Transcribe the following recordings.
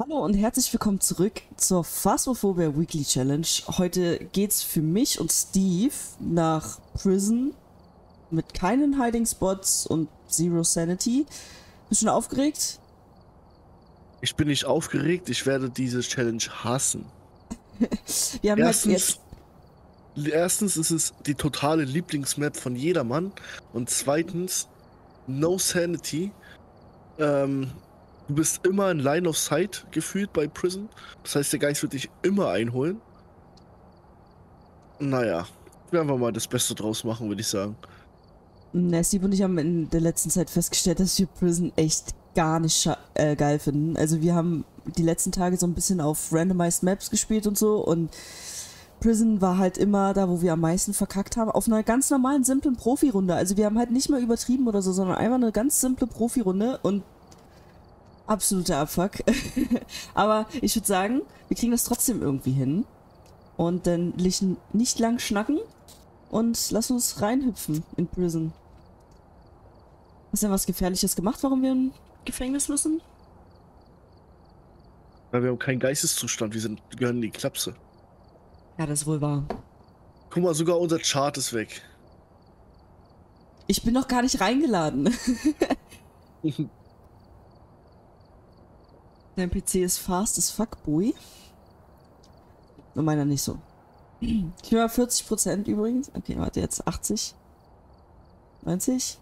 Hallo und herzlich willkommen zurück zur Phasmophobia Weekly Challenge. Heute geht's für mich und Steve nach Prison mit keinen Hiding Spots und Zero Sanity. Bist du schon aufgeregt? Ich bin nicht aufgeregt, ich werde diese Challenge hassen. Wir haben halt jetzt... Erstens ist es die totale Lieblingsmap von jedermann und zweitens No Sanity. Du bist immer in Line of Sight gefühlt bei Prison. Das heißt, der Geist wird dich immer einholen. Naja, werden wir mal das Beste draus machen, würde ich sagen. Steve und ich haben in der letzten Zeit festgestellt, dass wir Prison echt gar nicht geil finden. Also wir haben die letzten Tage so ein bisschen auf Randomized Maps gespielt und so und Prison war halt immer da, wo wir am meisten verkackt haben, auf einer ganz normalen, simplen Profi-Runde. Also wir haben halt nicht mal übertrieben oder so, sondern einfach eine ganz simple Profi-Runde und absoluter Abfuck. Aber ich würde sagen, wir kriegen das trotzdem irgendwie hin. Und dann nicht lang schnacken und lass uns reinhüpfen in Prison. Hast du denn was Gefährliches gemacht, warum wir im Gefängnis müssen? Weil wir haben keinen Geisteszustand, wir gehören in die Klapse. Ja, das ist wohl wahr. Guck mal, sogar unser Chart ist weg. Ich bin noch gar nicht reingeladen. Dein PC ist fast as fuck, boy. Und meiner nicht so. Ich bin mal 40% übrigens. Okay, warte, jetzt 80. 90.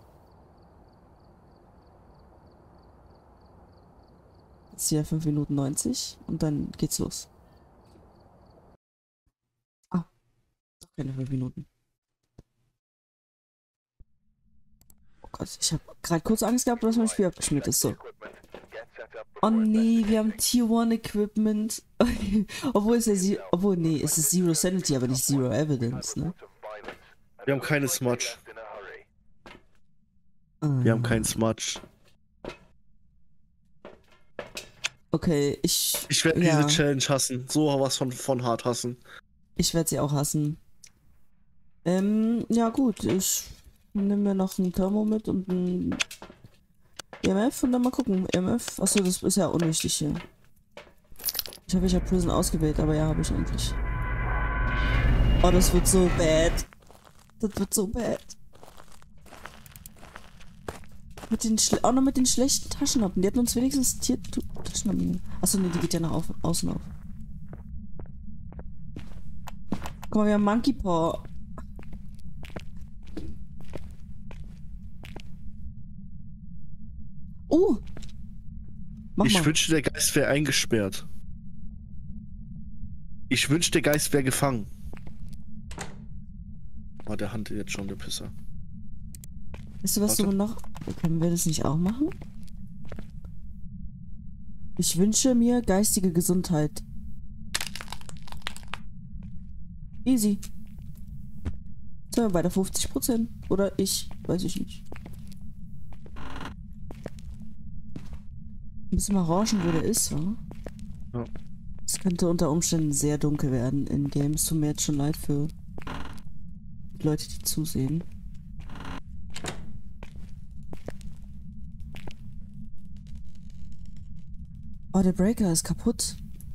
Jetzt hier 5 Minuten 90 und dann geht's los. Ah, doch keine 5 Minuten. Oh Gott, ich habe gerade kurz Angst gehabt, dass mein Spiel abgeschmiert ist. So. Oh nee, wir haben Tier 1 Equipment. Obwohl es ja nee, es ist Zero Sanity, aber nicht Zero Evidence, ne? Wir haben keine Smudge. Wir haben keinen Smudge. Okay, ich werde diese Challenge hassen. So was von hart hassen. Ich werde sie auch hassen. Ja gut, ich nehme mir noch ein Thermo mit und ein EMF und dann mal gucken. EMF, achso, das ist ja unwichtig hier. Ich habe Prison ausgewählt, aber ja, habe ich eigentlich. Oh, das wird so bad. Das wird so bad. Auch noch mit den schlechten Taschenlampen. Die hatten uns wenigstens Taschenlampen. Achso, nee, die geht ja nach außen auf. Guck mal, wir haben Monkey Paw. Oh! Ich wünschte, der Geist wäre eingesperrt. Ich wünschte, der Geist wäre gefangen. Oh, der Hand jetzt schon, der Pisser. Weißt du, was du noch... Können wir das nicht auch machen? Ich wünsche mir geistige Gesundheit. Easy. Sind wir bei der 50%? Oder ich? Weiß ich nicht. Müssen wir rauschen, wo der ist, wa? Ja. Es könnte unter Umständen sehr dunkel werden in Games. Tut mir jetzt schon leid für die Leute, die zusehen. Oh, der Breaker ist kaputt.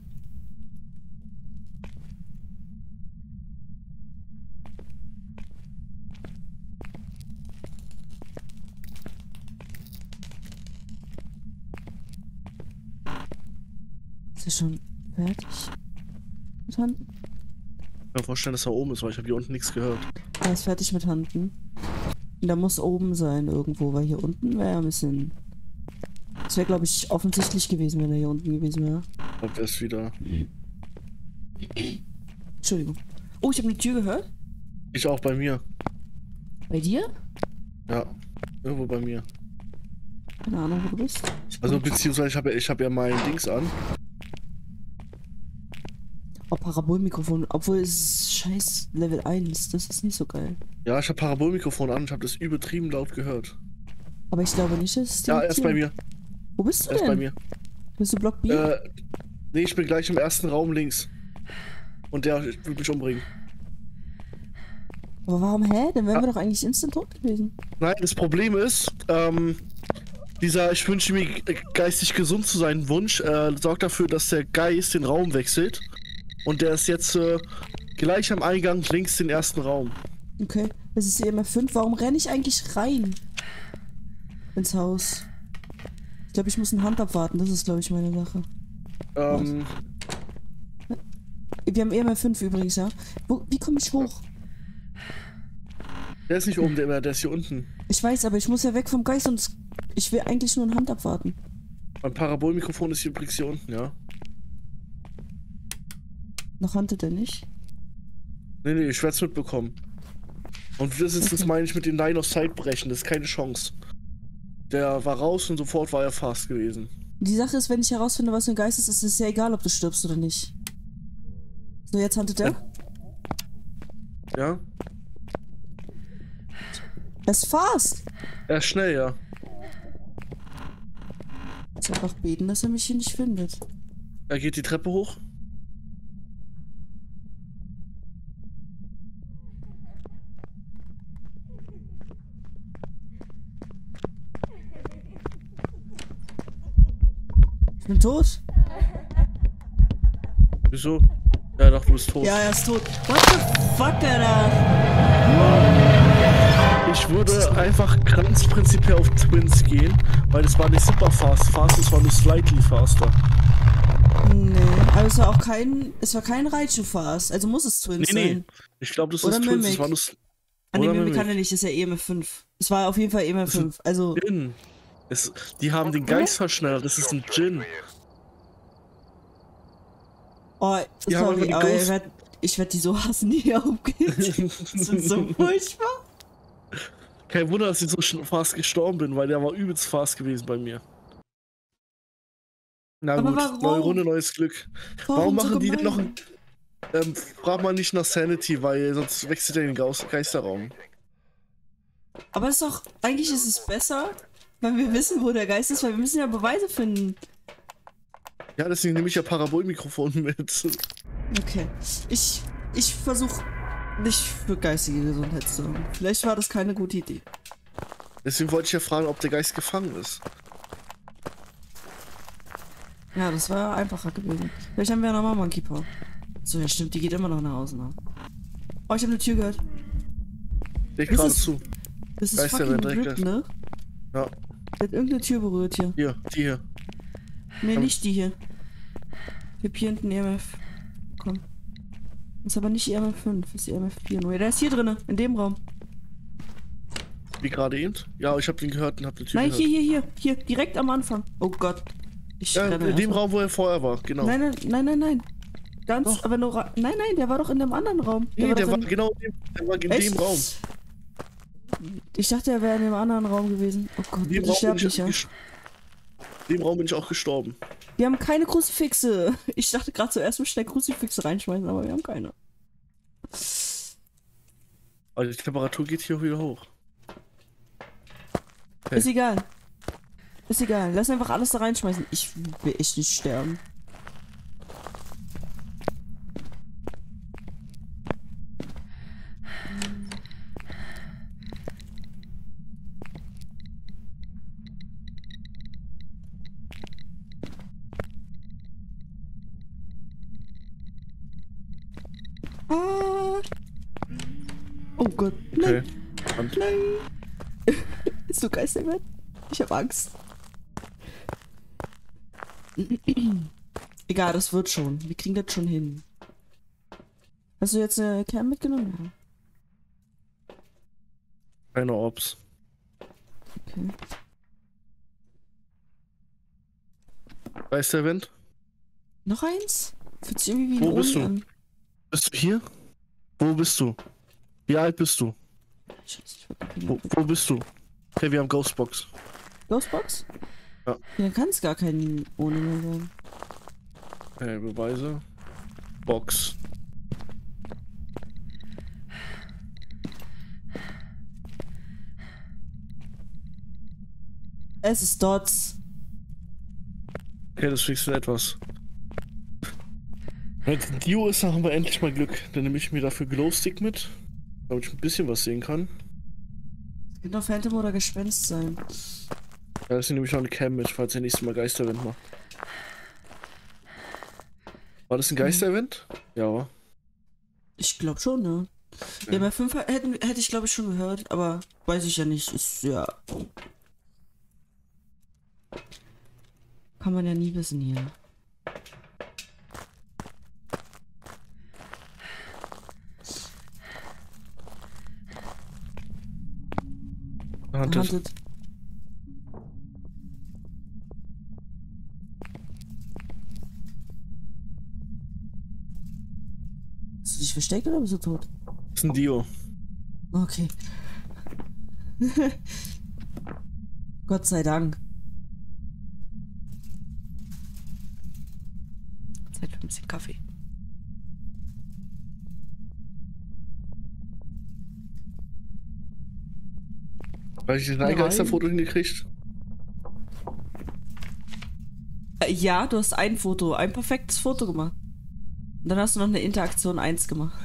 Ist er schon fertig? Mit Handen? Ich kann mir vorstellen, dass er oben ist, weil ich habe hier unten nichts gehört. Er ist fertig mit Handen. Und der muss oben sein irgendwo, weil hier unten wäre ja ein bisschen... Das wäre, glaube ich, offensichtlich gewesen, wenn er hier unten gewesen wäre. Und der ist wieder... Entschuldigung. Oh, ich habe eine Tür gehört. Ich auch bei mir. Bei dir? Ja, irgendwo bei mir. Keine Ahnung, wo du bist. Also beziehungsweise ich hab ja mein Dings an. Oh, Parabolmikrofon. Obwohl es ist scheiß Level 1. Das ist nicht so geil. Ja, ich habe Parabolmikrofon an und ich habe das übertrieben laut gehört. Aber ich glaube nicht, dass es ja, er ist bei mir. Wo bist du denn? Er ist bei mir. Bist du Block B? Nee, ich bin gleich im ersten Raum links. Und der will mich umbringen. Aber warum, hä? Dann wären wir doch eigentlich instant tot gewesen. Nein, das Problem ist, Dieser ich wünsche mir geistig gesund zu sein Wunsch sorgt dafür, dass der Geist den Raum wechselt. Und der ist jetzt gleich am Eingang links den ersten Raum. Okay, das ist EMF 5. Warum renne ich eigentlich rein? Ins Haus. Ich glaube, ich muss eine Hand abwarten. Das ist, glaube ich, meine Sache. Wir haben EMF 5 übrigens, ja. Wie komme ich hoch? Der ist nicht oben, der ist hier unten. Ich weiß, aber ich muss ja weg vom Geist und ich will eigentlich nur eine Hand abwarten. Mein Parabolmikrofon ist hier übrigens hier unten, ja. Noch handelt er nicht? Nee, ich werde es mitbekommen. Und das ist, das meine ich mit dem Line of Sight brechen, das ist keine Chance. Der war raus und sofort war er fast gewesen. Die Sache ist, wenn ich herausfinde, was für ein Geist ist, ist es ja egal, ob du stirbst oder nicht. So, jetzt handelt er. Ja? Er ist fast! Er ist schnell, ja. Jetzt einfach beten, dass er mich hier nicht findet. Er geht die Treppe hoch. Ich bin tot. Wieso? Ja, doch, du bist tot. Ja, er ist tot. What the fuck, Alter? Ich würde einfach ganz prinzipiell auf Twins gehen, weil das war nicht super fast. Es war nur slightly faster. Nee, aber es war auch kein Raichu fast. Also muss es Twins sein. Nee. Ich glaube, das ist Twins. Es war nur nee, Mimic kann er nicht, das ist ja EMF 5. Es war auf jeden Fall EMF 5. Also. Djinn. Die haben den Geist verschnellert, das ist ein Djinn. Oh, sorry, aber ich werd die so hassen, die aufgeht. Das ist so furchtbar. Kein Wunder, dass ich so fast gestorben bin, weil der war übelst fast gewesen bei mir. Na aber gut, warum? Neue Runde, neues Glück. Warum machen so die denn noch ein... frag mal nicht nach Sanity, weil sonst wechselt er den Geisterraum. Aber ist doch... Eigentlich ist es besser, wenn wir wissen, wo der Geist ist, weil wir müssen ja Beweise finden. Ja, deswegen nehme ich ja Parabolmikrofon mit. Okay. Ich versuche nicht für geistige Gesundheit zu sorgen. Vielleicht war das keine gute Idee. Deswegen wollte ich ja fragen, ob der Geist gefangen ist. Ja, das war einfacher gewesen. Vielleicht haben wir ja nochmal Monkey Paw. So, ja stimmt, die geht immer noch nach Hause. Ne? Oh, ich habe eine Tür gehört. Ich gerade zu. Das ist fucking Rip, ne? Ja. Der hat irgendeine Tür berührt hier. Hier, die hier. Nee, nicht die hier. Ich hab hier hinten EMF. Komm. Das ist aber nicht EMF 5, das ist EMF 4 nur. Der ist hier drinne, in dem Raum. Wie gerade eben? Ja, ich hab den gehört und hab die Tür Nein, gehört. hier, direkt am Anfang. Oh Gott. Ja, in dem Raum, wo er vorher war, genau. Nein. Ganz, doch. aber nur... Nein, der war doch in dem anderen Raum. Der war genau in dem Raum. Ich dachte, er wäre in dem anderen Raum gewesen. Oh Gott, bitte sterb nicht, ja. In dem Raum bin ich auch gestorben. Wir haben keine Kruzifixe. Ich dachte gerade zuerst mal schnell Kruzifixe reinschmeißen, aber wir haben keine. Also die Temperatur geht hier wieder hoch. Okay. Ist egal. Lass einfach alles da reinschmeißen. Ich will echt nicht sterben. Oh Gott. Nein. Okay. Nein. Ist so Geisterwert? Ich hab Angst. Egal, das wird schon. Wir kriegen das schon hin. Hast du jetzt eine Cam mitgenommen? Ja. Keine Ops. Okay. Geisterwind? Noch eins? Fühlt sich irgendwie wie ein Wo bist du? an. Bist du hier? Wo bist du? Wie alt bist du? Wo bist du? Okay, wir haben Ghostbox. Ghostbox? Ja. Dann kann es gar kein ohne mehr sein. Okay, Beweise. Box. Es ist Dots. Okay, das fixen etwas. Wenn es ein Dio ist, dann haben wir endlich mal Glück. Dann nehme ich mir dafür Glowstick mit, damit ich ein bisschen was sehen kann. Könnte auch Phantom oder Gespenst sein. Da ist nämlich noch eine Cam mit, falls ihr nächstes Mal Geister-Event macht. War das ein Geister-Event? Ja. Ich glaube schon, ne? Ja, bei 5 hätte ich glaube ich schon gehört, aber weiß ich ja nicht. Ist ja. Kann man ja nie wissen hier. Hunted. Hast du dich versteckt oder bist du tot? Das ist ein Dio. Okay. Gott sei Dank. Zeit für ein bisschen Kaffee. Habe ich ein Geisterfoto hingekriegt? Ja, du hast ein Foto, ein perfektes Foto gemacht. Und dann hast du noch eine Interaktion 1 gemacht.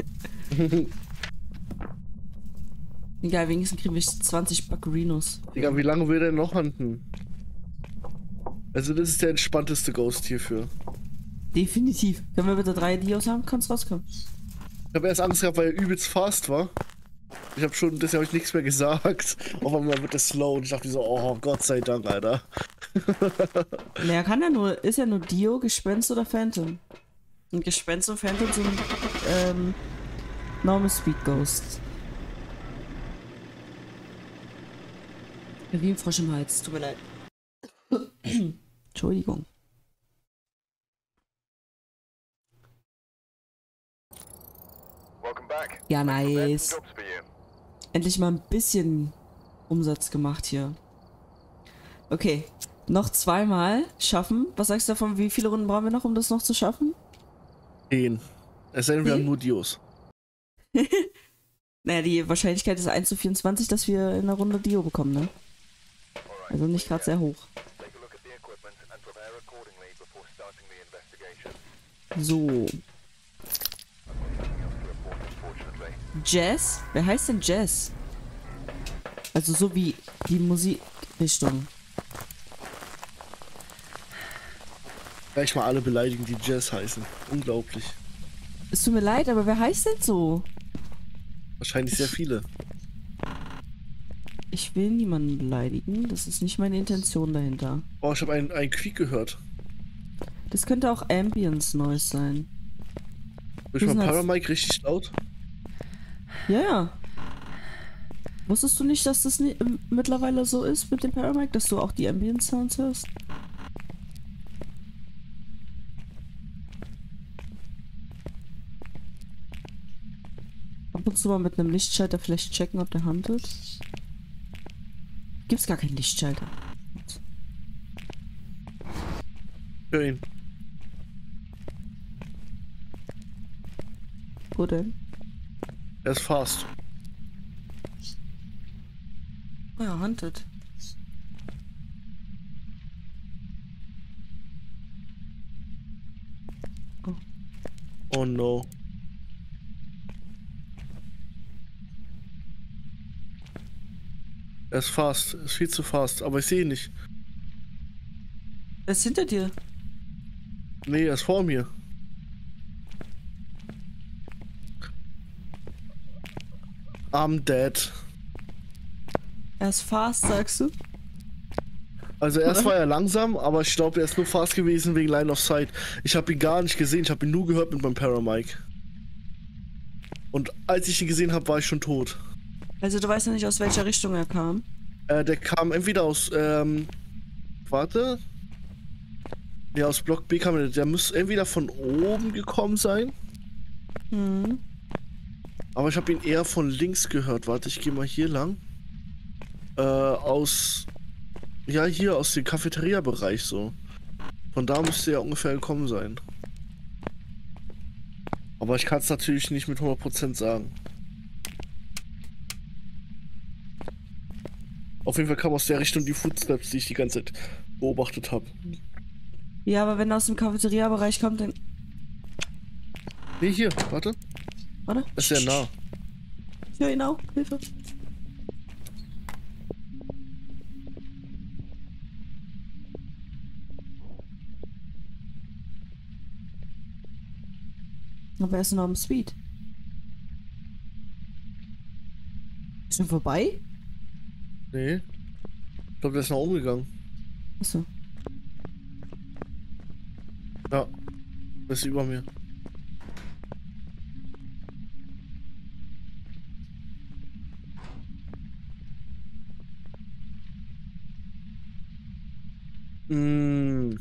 Egal, wenigstens kriegen wir 20 Buccarinos. Digga, wie lange will der noch hunten? Also das ist der entspannteste Ghost hierfür. Definitiv. Können wir bitte 3 Dios haben? Kannst rauskommen. Ich habe erst Angst gehabt, weil er übelst fast war. Ich habe schon, deshalb habe ich nichts mehr gesagt. Auf einmal wird er slow und ich dachte so, oh Gott sei Dank, Alter. Naja, kann ja nur, ist ja nur Dio, Gespenst oder Phantom. Und Gespenst und Phantom sind Normal Speed Ghosts. Wie ein Frosch im Hals, tut mir leid. Entschuldigung. Ja, nice. Endlich mal ein bisschen Umsatz gemacht hier. Okay, noch 2 Mal schaffen. Was sagst du davon, wie viele Runden brauchen wir noch, um das noch zu schaffen? 10. Es sei denn, wir haben nur Dios. Naja, die Wahrscheinlichkeit ist 1 zu 24, dass wir in einer Runde Dio bekommen, ne? Also nicht gerade sehr hoch. So. Jazz? Wer heißt denn Jazz? Also so wie die Musikrichtung. Gleich mal alle beleidigen, die Jazz heißen. Unglaublich. Es tut mir leid, aber wer heißt denn so? Wahrscheinlich sehr viele. Ich will niemanden beleidigen. Das ist nicht meine Intention dahinter. Oh, ich habe einen Quiek gehört. Das könnte auch Ambience Noise sein. Ist mein Paramike richtig laut? Ja, ja. Wusstest du nicht, dass das mittlerweile so ist mit dem Paramike, dass du auch die Ambient Sounds hörst? Ab und zu mal mit einem Lichtschalter vielleicht checken, ob der huntet. Gibt's gar keinen Lichtschalter. Hör ihn. Wo denn? Er ist fast. Oh ja, huntet. Oh. Oh no. Er ist fast. Er ist viel zu fast. Aber ich sehe ihn nicht. Er ist hinter dir. Nee, er ist vor mir. I'm dead. Er ist fast, sagst du? Also erst war er langsam, aber ich glaube, er ist nur fast gewesen wegen Line of Sight. Ich habe ihn gar nicht gesehen, ich habe ihn nur gehört mit meinem Paramike. Und als ich ihn gesehen habe, war ich schon tot. Also du weißt ja nicht, aus welcher Richtung er kam. Der kam entweder aus, warte. Ja, aus Block B kam er. Der muss entweder von oben gekommen sein. Hm. Aber ich habe ihn eher von links gehört. Warte, ich gehe mal hier lang. Aus... Ja, hier aus dem Cafeteria-Bereich so. Von da müsste er ungefähr gekommen sein. Aber ich kann es natürlich nicht mit 100% sagen. Auf jeden Fall kam aus der Richtung die Footsteps, die ich die ganze Zeit beobachtet habe. Ja, aber wenn er aus dem Cafeteria-Bereich kommt, dann... Nee, hier, warte. Warte. Das ist sehr nah. Ich höre ihn auch. Hilfe. Aber er ist noch am Speed. Ist schon vorbei? Nee. Ich glaube, der ist nach oben gegangen. Achso. Ja. Der ist über mir. Mm.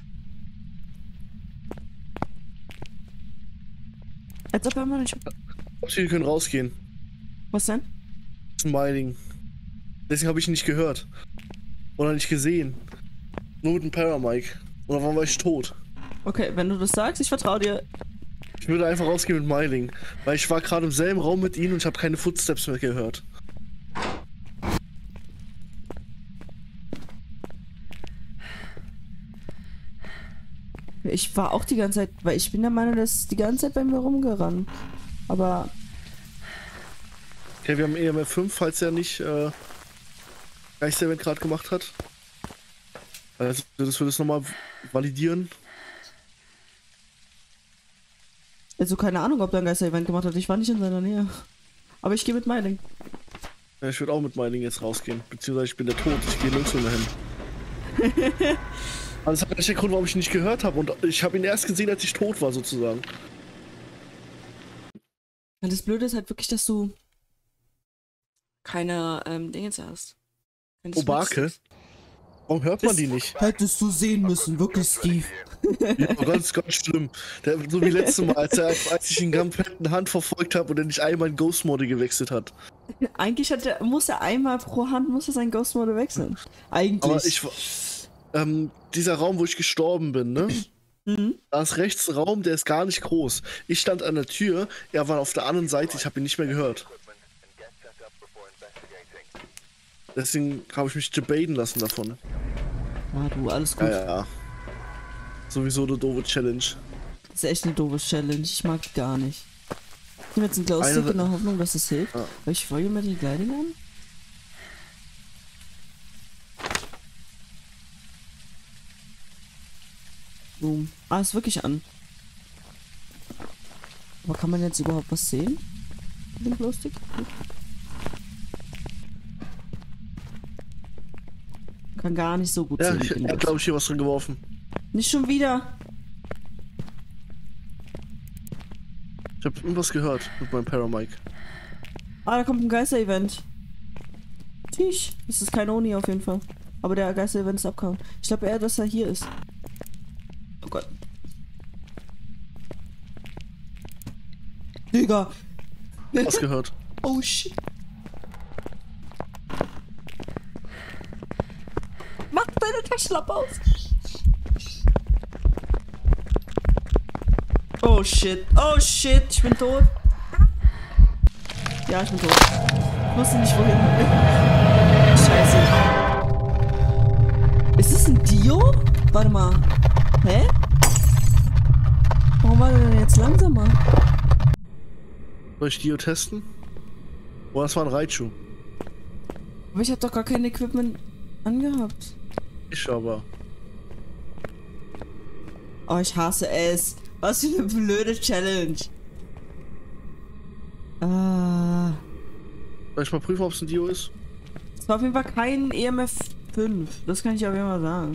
Als ob er immer nicht... Wir können rausgehen. Was denn? Smiling. Deswegen habe ich ihn nicht gehört. Oder nicht gesehen. Nur mit dem Paramike. Und dann war ich tot. Okay, wenn du das sagst, ich vertraue dir. Ich würde einfach rausgehen mit Myling. Weil ich war gerade im selben Raum mit ihnen und ich habe keine Footsteps mehr gehört. Ich war auch die ganze Zeit, weil ich bin der Meinung, dass ist die ganze Zeit bei mir rumgerannt. Aber... Okay, wir haben EMF 5, falls er nicht Geister-Event gerade gemacht hat. Also das würde es nochmal validieren. Also keine Ahnung, ob der ein Geister-Event gemacht hat. Ich war nicht in seiner Nähe. Aber ich gehe mit Myling. Ja, ich würde auch mit Myling jetzt rausgehen. Beziehungsweise ich bin der Tod, ich gehe nirgendwo mehr hin. Aber das ist der Grund, warum ich ihn nicht gehört habe. Und ich habe ihn erst gesehen, als ich tot war, sozusagen. Ja, das Blöde ist halt wirklich, dass du keine Dinge hast. Obake? Warum hört man die nicht? Hättest du sehen müssen, wirklich, Steve. Ja, ganz, ganz schlimm. So wie letztes Mal, als ich ihn komplett in Hand verfolgt habe und er nicht einmal in Ghost Mode gewechselt hat. Eigentlich muss er einmal pro Hand seinen Ghost Mode wechseln. Eigentlich. Aber dieser Raum, wo ich gestorben bin, ne? Mhm. Da ist rechts ein Raum, der ist gar nicht groß. Ich stand an der Tür, er war auf der anderen Seite, ich habe ihn nicht mehr gehört. Deswegen habe ich mich debaten lassen davon. Ah, du, alles gut. Ja. Sowieso eine doofe Challenge. Das ist echt eine doofe Challenge. Ich mag die gar nicht. Ich nehme jetzt einen Glowstick in der Hoffnung, dass es hilft. Ja. Weil ich folge mir die Gliding an. Boom. Ah, ist wirklich an. Aber kann man jetzt überhaupt was sehen? Mit dem Glowstick? Kann gar nicht so gut Ja, sehen. ich habe, glaube ich, hier was drin geworfen. Nicht schon wieder. Ich habe irgendwas gehört mit meinem Paramike. Ah, da kommt ein Geister-Event. Tisch. Das ist kein Oni auf jeden Fall. Aber der Geister-Event ist abgehauen. Ich glaube eher, dass er hier ist. Oh Gott. Digga. Was gehört? Oh shit. Mach deine Taschenlampe aus. Oh shit. Oh shit. Ich bin tot. Ja, ich bin tot. Ich wusste nicht wohin. Scheiße. Ist das ein Dio? Warte mal. Hä? Warum war der denn jetzt langsamer? Soll ich Dio testen? Oh, das war ein Raichu. Aber ich hab doch gar kein Equipment angehabt. Ich aber. Oh, ich hasse es. Was für eine blöde Challenge. Ah. Soll ich mal prüfen, ob es ein Dio ist? Es war auf jeden Fall kein EMF 5. Das kann ich auf jeden Fall sagen.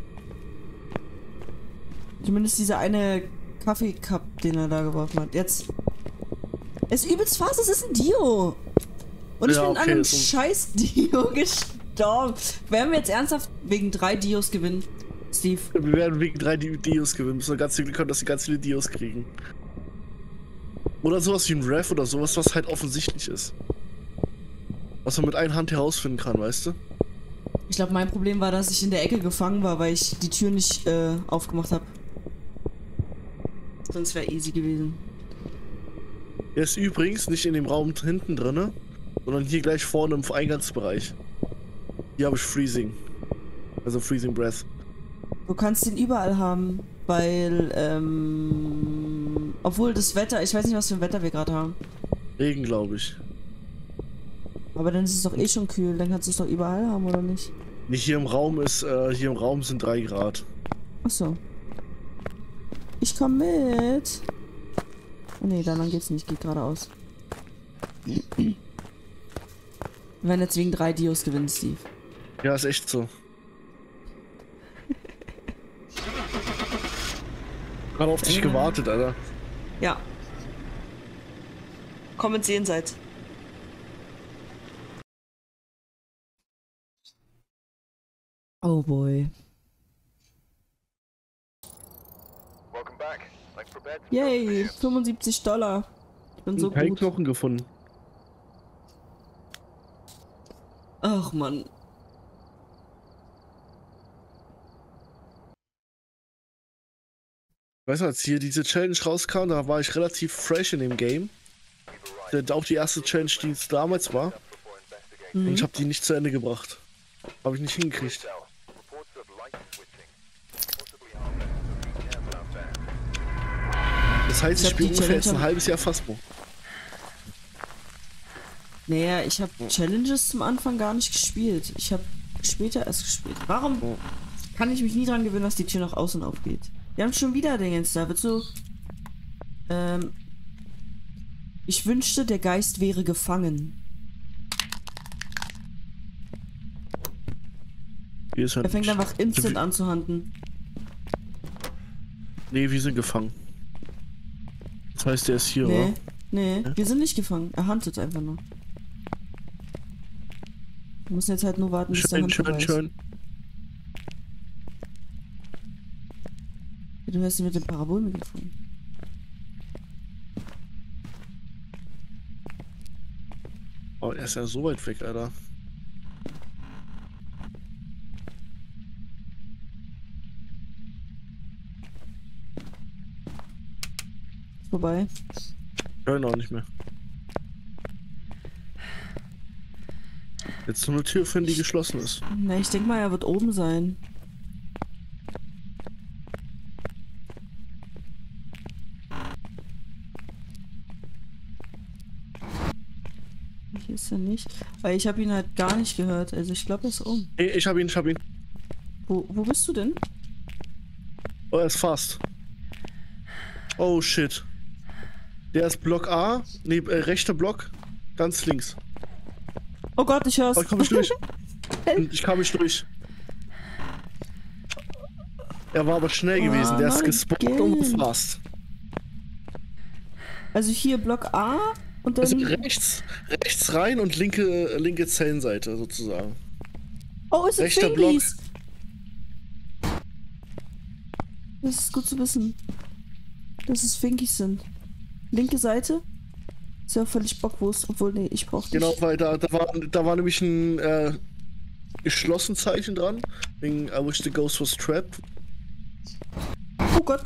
Zumindest dieser eine Kaffeecup, den er da geworfen hat. Jetzt. Es ist übelst fast, es ist ein Dio. Und ich Ja, bin okay, an einem ist scheiß Dio gestorben. Werden wir jetzt ernsthaft wegen 3 Dios gewinnen, Steve? Wir werden wegen 3 Dios gewinnen. Müssen wir ganz viel Glück haben, dass wir ganz viele Dios kriegen. Oder sowas wie ein Ref oder sowas, was halt offensichtlich ist. Was man mit einer Hand herausfinden kann, weißt du? Ich glaube, mein Problem war, dass ich in der Ecke gefangen war, weil ich die Tür nicht aufgemacht habe. Sonst wäre easy gewesen. Er ist übrigens nicht in dem Raum hinten drinne, sondern hier gleich vorne im Eingangsbereich. Hier habe ich Freezing. Also Freezing Breath. Du kannst ihn überall haben, weil, obwohl das Wetter, ich weiß nicht, was für ein Wetter wir gerade haben. Regen, glaube ich. Aber dann ist es doch eh schon kühl, dann kannst du es doch überall haben, oder nicht? Nicht hier im Raum ist, hier im Raum sind 3 Grad. Achso. Ich komm mit. Nee, da lang geht's nicht. Geht geradeaus. Wir werden jetzt wegen 3 Dios gewinnen, Steve. Ja, ist echt so. Gerade auf dich gewartet, Alter. Ja. Komm ins Jenseits. Oh boy. Yay, $75. Ich bin so Kein gut. Knochen gefunden. Ach Mann. Weißt du, als hier diese Challenge rauskam, da war ich relativ fresh in dem Game. Das auch die erste Challenge, die es damals war. Und ich habe die nicht zu Ende gebracht. Habe ich nicht hingekriegt. Das heißt, ich spiele ungefähr jetzt ein halbes Jahr Phasmo. Naja, ich habe Challenges zum Anfang gar nicht gespielt. Ich habe später erst gespielt. Warum kann ich mich nie dran gewöhnen, dass die Tür nach außen aufgeht? Wir haben schon wieder den jetzt da. Wird so. Ich wünschte, der Geist wäre gefangen. Hier ist er fängt nicht. einfach instant an zu handen. Nee, wir sind gefangen. Das heißt, der ist hier, Nee, oder? nee, Ja? wir sind nicht gefangen. Er huntet einfach nur. Wir müssen jetzt halt nur warten, bis der Hand vorbei ist. Schön. Du hast ihn mit dem Parabolmikrofon. Oh, er ist ja so weit weg, Alter. Ist vorbei. Ich höre ihn auch nicht mehr. Jetzt nur eine Tür finden, die geschlossen ist. Na, ich denke mal, er wird oben sein. Hier ist er nicht. Weil ich habe ihn halt gar nicht gehört. Also ich glaube, er ist oben. Hey, ich hab ihn. Wo bist du denn? Oh, er ist fast. Oh, shit. Der ist Block A. Nee, rechter Block. Ganz links. Oh Gott, ich hör's. Oh, ich komm nicht durch. Ich kam nicht durch. Er war aber schnell gewesen. Der ist Mann, gespawnt und fast. Also hier Block A und dann... Also rechts rein und linke Zellenseite sozusagen. Oh, es sind rechter Fingies! Das ist gut zu wissen. Dass es Fingies sind. Linke Seite? Ist ja völlig bockwurst, obwohl, nee, ich brauch nicht. Genau, weil da war nämlich ein geschlossen Zeichen dran. Wegen I wish the ghost was trapped. Oh Gott.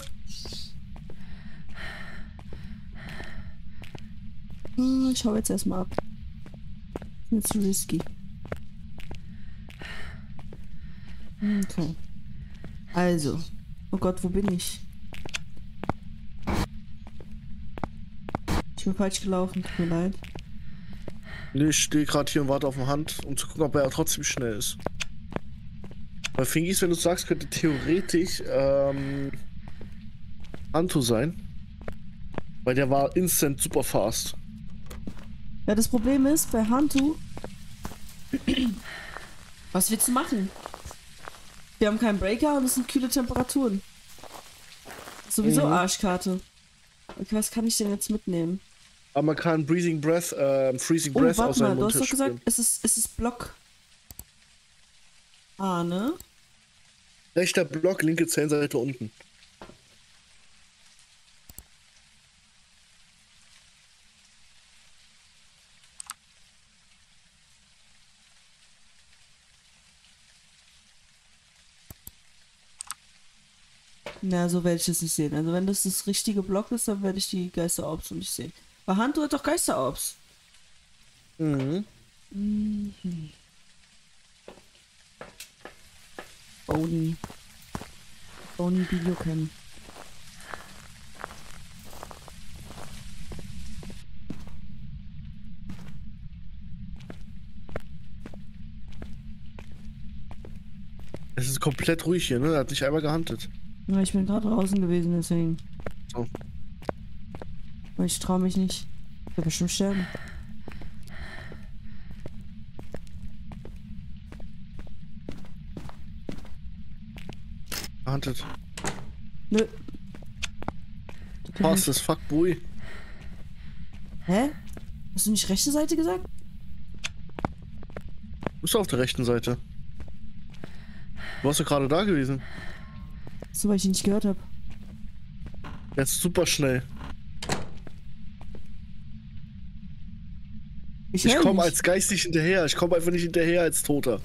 Ich hau jetzt erstmal ab. Jetzt zu risky. Okay. Also. Oh Gott, wo bin ich? Ich bin falsch gelaufen, tut mir leid. Nee, ich stehe gerade hier und warte auf die Hand, um zu gucken, ob er trotzdem schnell ist. Bei Fingis, wenn du sagst, könnte theoretisch Anto sein. Weil der war instant super fast. Ja, das Problem ist, bei Hantu... Was willst du machen? Wir haben keinen Breaker und es sind kühle Temperaturen. Sowieso Arschkarte. Okay, was kann ich denn jetzt mitnehmen? Aber man kann Freezing Breath aus warte seinem mal, du Mund hast doch gesagt, spüren. es ist Block A, ne? Rechter Block, linke Zellenseite unten. Na, so werde ich es nicht sehen. Also wenn das richtige Block ist, dann werde ich die Geisterorbs nicht sehen. Bei Hantu hat doch Geisterorbs. Mhm. Bony Biochem. Es ist komplett ruhig hier, ne? Er hat nicht einmal gehuntet. Ja, ich bin gerade draußen gewesen, deswegen. So. Aber ich traue mich nicht. Ich will bestimmt sterben. Hunted. Nö. Fast as fuck, boy. Hä? Hast du nicht rechte Seite gesagt? Du bist auf der rechten Seite. Du warst doch gerade da gewesen. So, weil ich ihn nicht gehört habe. Jetzt super schnell. Ich komme als Geist nicht hinterher. Ich komme einfach nicht hinterher als Toter.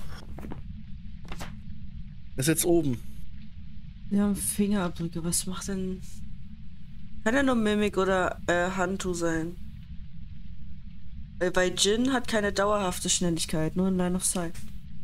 Er ist jetzt oben. Wir haben Fingerabdrücke. Was macht denn... Kann ja nur Mimic oder Hantu sein. Weil Jin hat keine dauerhafte Schnelligkeit, nur in Line of Sight.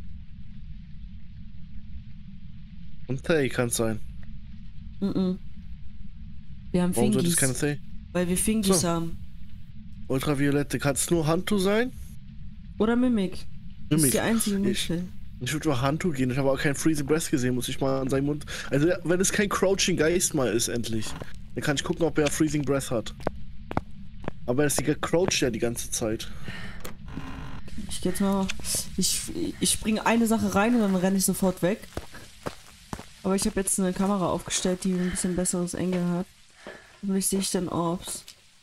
Und Thay kann es sein. Mhm. Wir haben Warum sollte Fingis. es keine Thay? Weil wir Fingis So. haben. Ultraviolette. Kann es nur Hantu sein? Oder Mimic. Das Mimic. ist die einzige Möglichkeit. Ich würde mal Hantu gehen. Ich habe auch keinen Freezing Breath gesehen. Muss ich mal an seinen Mund... Also, wenn es kein Crouching Geist mal ist, endlich. Dann kann ich gucken, ob er Freezing Breath hat. Aber er ist gecroucht ja die ganze Zeit. Ich geh jetzt mal... Ich springe eine Sache rein und dann renne ich sofort weg. Aber ich habe jetzt eine Kamera aufgestellt, die ein bisschen besseres Engel hat. Hoffentlich sehe ich dann Orbs.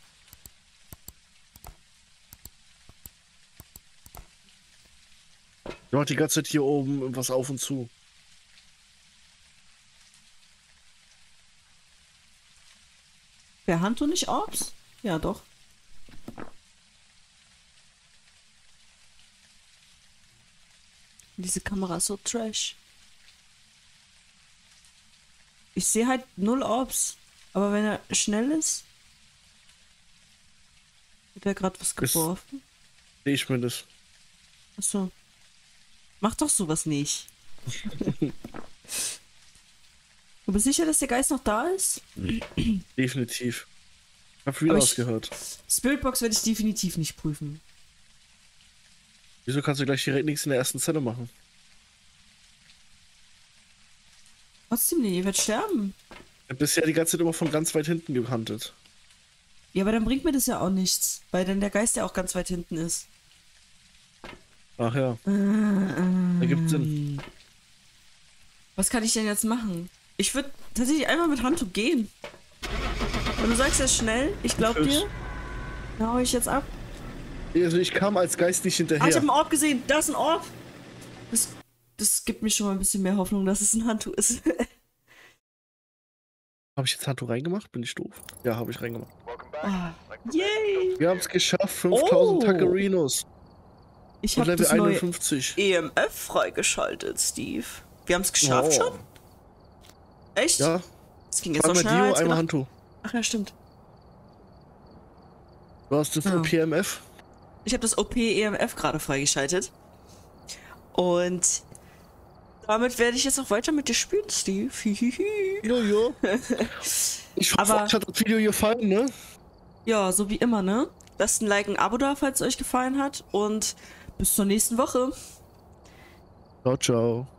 Er macht die ganze Zeit hier oben was auf und zu. Wer Hantu nicht Orbs? Ja, doch. Diese Kamera ist so trash. Ich sehe halt 0 Orbs. Aber wenn er schnell ist... Hat er gerade was geworfen? Sehe ich mir das. Achso. Mach doch sowas nicht. Du bist sicher, dass der Geist noch da ist? Definitiv. Ich hab wieder was gehört. Spiritbox werde ich definitiv nicht prüfen. Wieso kannst du gleich direkt nichts in der ersten Zelle machen? Trotzdem, nee, ihr werdet sterben. Ich hab bisher die ganze Zeit immer von ganz weit hinten gehandelt. Ja, aber dann bringt mir das ja auch nichts, weil dann der Geist ja auch ganz weit hinten ist. Ach ja. Ergibt Sinn. Was kann ich denn jetzt machen? Ich würde tatsächlich einfach mit Handtuch gehen. Und du sagst ja schnell, ich glaub dir. Da hau ich jetzt ab. Also ich kam als Geist nicht hinterher. Ah, ich habe einen Orb gesehen. Da ist ein Orb. Das gibt mir schon mal ein bisschen mehr Hoffnung, dass es ein Handtuch ist. Habe ich jetzt Handtuch reingemacht? Bin ich doof? Ja, habe ich reingemacht. Ah, yay! Wir haben es geschafft. 5000 Tackerinos. Ich Und habe Level das neue 51. EMF freigeschaltet, Steve. Wir haben es geschafft schon? Echt? Ja. Das ging jetzt noch Einmal schneller Dio, als einmal gedacht. Handtuch. Ach ja, stimmt. Du hast das Oh. PMF. Ich habe das OP-EMF gerade freigeschaltet. Und damit werde ich jetzt auch weiter mit dir spielen, Steve. Jojo. Ich hoffe, Aber- euch hat das Video gefallen, ne? Ja, so wie immer, ne? Lasst ein Like, ein Abo da, falls es euch gefallen hat. Und bis zur nächsten Woche. Ciao, ciao.